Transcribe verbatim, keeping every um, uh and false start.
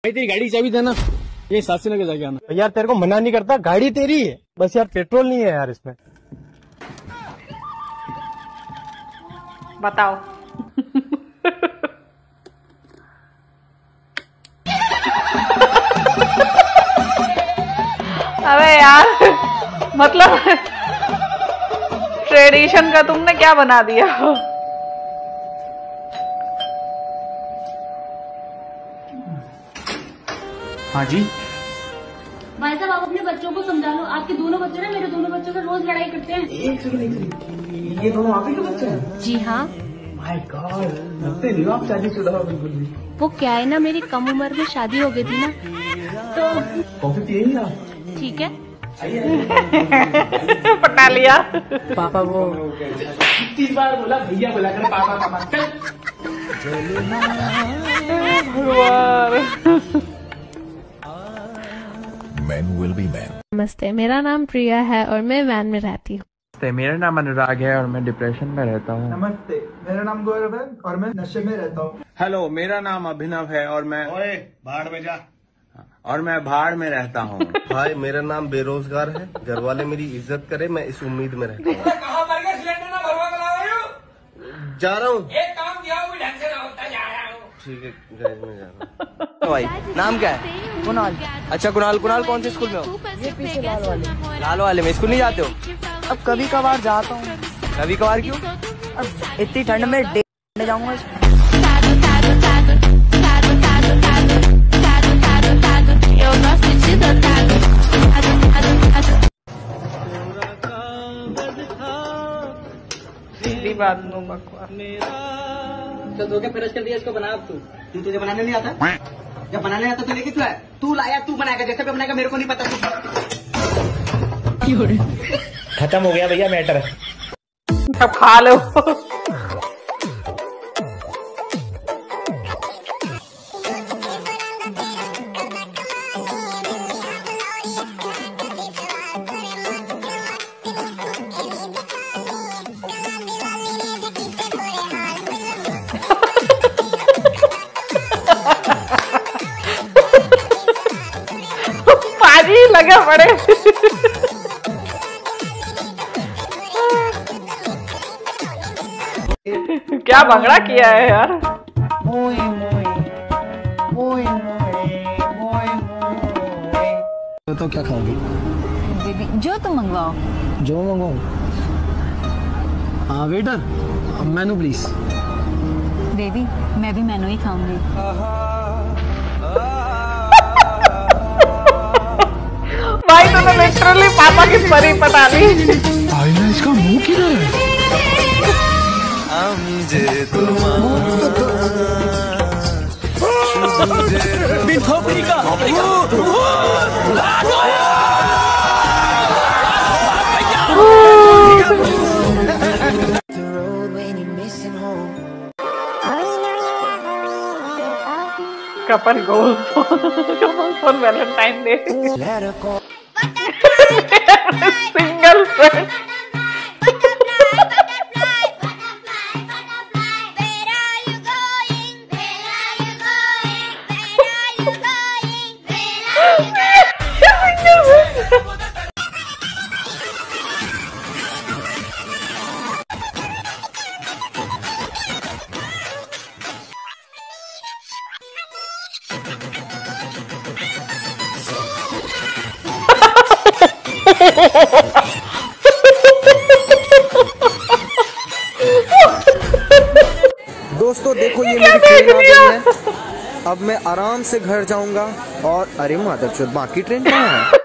तेरी गाड़ी चाबी देना, ये साथ से लेके जाके आना। यार तेरे को मना नहीं करता, गाड़ी तेरी है, बस यार पेट्रोल नहीं है यार इसमें। बताओ। अबे यार, मतलब ट्रेडिशन का तुमने क्या बना दिया। हाँ जी भाई साहब, आप अपने बच्चों को समझा लो। आपके दोनों बच्चे ना मेरे दोनों बच्चों से रोज लड़ाई करते हैं। एक सेकंड एक सेकंड, ये दोनों आप ही के बच्चे हैं? जी हाँ। माय गॉड, लगते नहीं हो आप शादीशुदा हो बिल्कुल भी। वो क्या है ना, मेरी कम उम्र में शादी हो गई थी ना, तो कॉफी पिएंगे आप? ठीक है। पटा लिया। पापा वो तीस बार बोला भैया बोला कर पापा पापा चल। Men will be men. नमस्ते, मेरा नाम प्रिया है और मैं वैन में रहती हूँ। नमस्ते, मेरा नाम अनुराग है और मैं डिप्रेशन में रहता हूँ। नमस्ते, मेरा नाम गौरव है और मैं नशे में रहता हूँ। हेलो, मेरा नाम अभिनव है और मैं ओए भाड़ में जा और मैं भाड़ में रहता हूँ। हाय, मेरा नाम बेरोजगार है, घर वाले मेरी इज्जत करे, मैं इस उम्मीद में रहता हूँ। कहाँ मर गया? सिलेंडर ना भरवा के ला रही हो? जा रहा हूँ। एक काम किया भी ढंग से ना होता, जा रहा हूँ। ठीक है, गैरेज में जा रहा हूँ। भाई नाम क्या है? कुणाल। अच्छा कुणाल, कुणाल कौन से स्कूल में हो? ये पीछे लाल वाले। लाल वाले में स्कूल नहीं जाते हो? अब कभी कभार जाता हूँ। कभी कभार क्यों? अब इतनी ठंड में डे जाऊंगा। बात नो बकवास। तो धोखे फिर कर दिया इसको, बना अब तू तू तुझे बनाने नहीं आता? जब बनाने नहीं आता तो लेके क्यों है? तू लाया, तू बनाएगा, जैसे भी बनाएगा मेरे को नहीं पता। खत्म हो गया भैया मैटर। अब खा लो। पानी लगा पड़े। क्या भंगड़ा किया है यार। मोए मोए मोए मोए मोए। तो, तो क्या खाओगे? बेबी जो तुम मंगवाओ। जो मंगवाओ? हाँ वेटर, मेनू प्लीज। बेबी मैं भी मेनू ही खाऊंगी। भाई तूने लिटरली पापा की परी पटा ली। आईना इसका मुंह किधर है? खोपड़ी का couple goal for Valentine Day. Single friend. दोस्तों देखो ये मेरी ट्रेन आ गई है। अब मैं आराम से घर जाऊंगा और अरे माधवचोद बाकी ट्रेन कहाँ है?